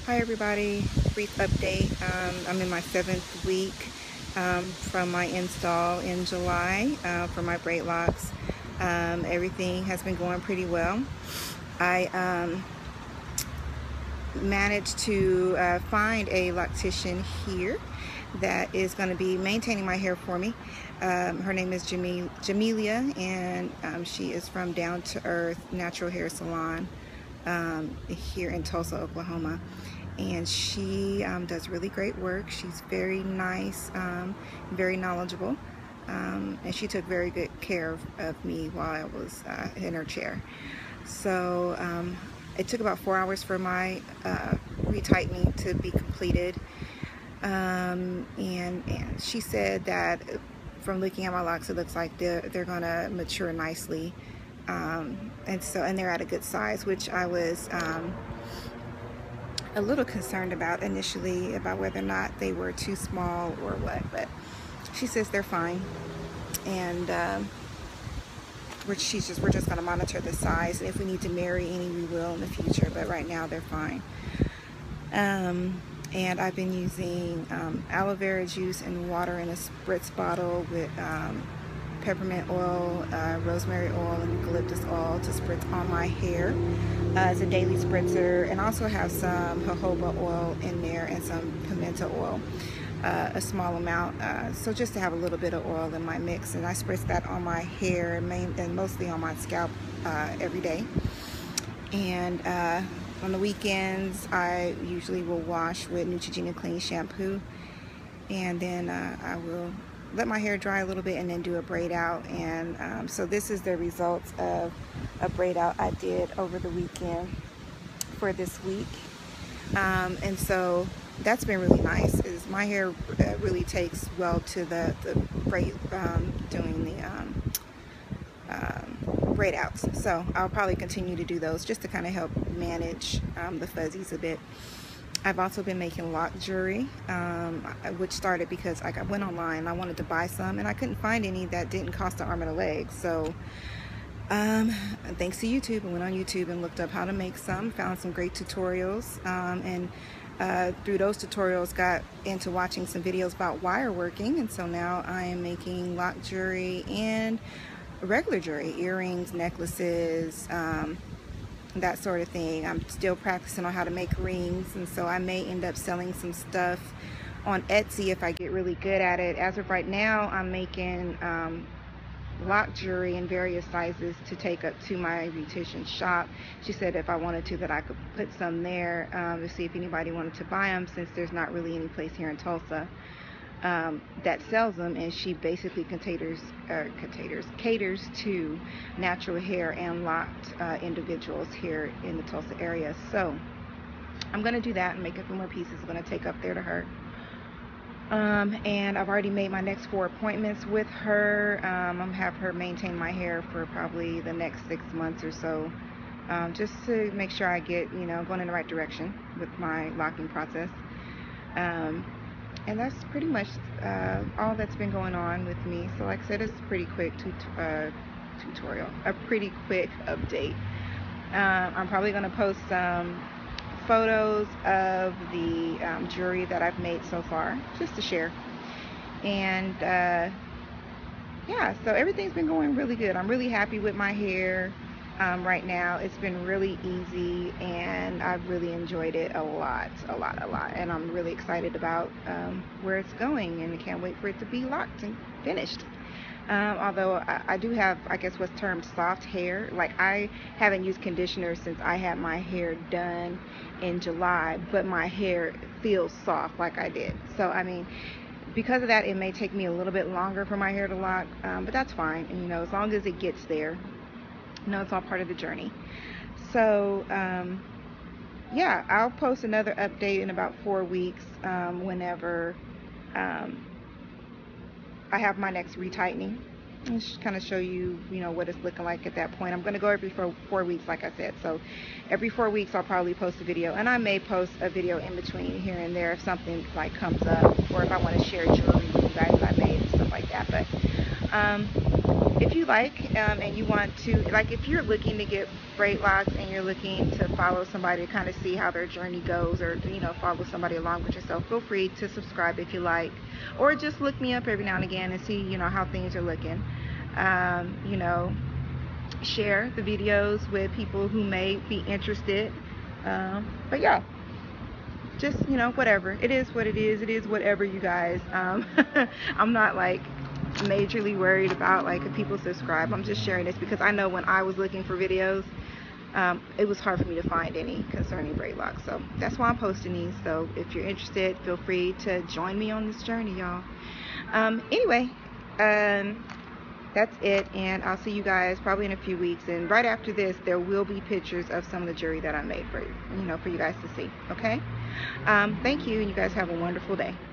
Hi everybody, brief update. I'm in my 7th week from my install in July for my braid locks. Everything has been going pretty well. I managed to find a loctician here that is going to be maintaining my hair for me. Her name is Jamelia, and she is from Down to Earth Natural Hair Salon here in Tulsa, Oklahoma. And she does really great work. She's very nice, very knowledgeable, and she took very good care of me while I was in her chair. So it took about 4 hours for my retightening to be completed, and she said that from looking at my locks, it looks like they're gonna mature nicely, and they're at a good size, which I was a little concerned about initially, about whether or not they were too small or what, but she says they're fine, and we're just going to monitor the size, and if we need to marry any, we will in the future, but right now they're fine. And I've been using aloe vera juice and water in a spritz bottle with peppermint oil, rosemary oil, and eucalyptus oil to spritz on my hair as a daily spritzer, and also have some jojoba oil in there and some pimento oil, a small amount, so just to have a little bit of oil in my mix. And I spritz that on my hair and mostly on my scalp every day. And on the weekends I usually will wash with Neutrogena Clean shampoo, and then I will let my hair dry a little bit and then do a braid out. And so this is the results of a braid out I did over the weekend for this week. And so that's been really nice. Is my hair really takes well to the braid, doing the braid outs. So I'll probably continue to do those just to kind of help manage the fuzzies a bit. I've also been making lock jewelry, which started because I went online and I wanted to buy some, and I couldn't find any that didn't cost an arm and a leg. So thanks to YouTube, I went on YouTube and looked up how to make some, found some great tutorials, and through those tutorials got into watching some videos about wire working. And so now I am making lock jewelry and regular jewelry, earrings, necklaces, that sort of thing. I'm still practicing on how to make rings, and so I may end up selling some stuff on Etsy if I get really good at it. As of right now, I'm making lock jewelry in various sizes to take up to my beautician's shop. She said if I wanted to, that I could put some there to see if anybody wanted to buy them, since there's not really any place here in Tulsa that sells them, and she basically caters to natural hair and locked individuals here in the Tulsa area. So I'm going to do that and make a few more pieces. I'm going to take up there to her. And I've already made my next 4 appointments with her. I'm going to have her maintain my hair for probably the next 6 months or so, just to make sure I get, going in the right direction with my locking process. And that's pretty much all that's been going on with me. So like I said, it's a pretty quick tutorial, a pretty quick update. I'm probably going to post some photos of the jewelry that I've made so far, just to share. And yeah, so everything's been going really good. I'm really happy with my hair right now. It's been really easy, and I've really enjoyed it a lot. And I'm really excited about where it's going, and I can't wait for it to be locked and finished. Although I do have, I guess, what's termed soft hair. Like, I haven't used conditioner since I had my hair done in July, but my hair feels soft like I did. So I mean, because of that, it may take me a little bit longer for my hair to lock, but that's fine. And as long as it gets there, it's all part of the journey. So yeah, I'll post another update in about 4 weeks, whenever I have my next retightening. I'll just kind of show you, what it's looking like at that point. I'm going to go every 4 weeks, like I said. So every 4 weeks I'll probably post a video, and I may post a video in between here and there if something like comes up, or if I want to share jewelry with you guys that I made and stuff like that. But If you like, and you want to, like, if you're looking to get braid locks and you're looking to follow somebody to kind of see how their journey goes, or follow somebody along with yourself, feel free to subscribe if you like, or just look me up every now and again and see how things are looking. Share the videos with people who may be interested. But yeah, just whatever it is, what it is whatever, you guys. I'm not like majorly worried about like if people subscribe. I'm just sharing this because I know when I was looking for videos, it was hard for me to find any concerning braid locks, so that's why I'm posting these. So if you're interested, feel free to join me on this journey, y'all. Anyway, that's it, and I'll see you guys probably in a few weeks, and right after this there will be pictures of some of the jewelry that I made for you, for you guys to see. Okay. Thank you, and you guys have a wonderful day.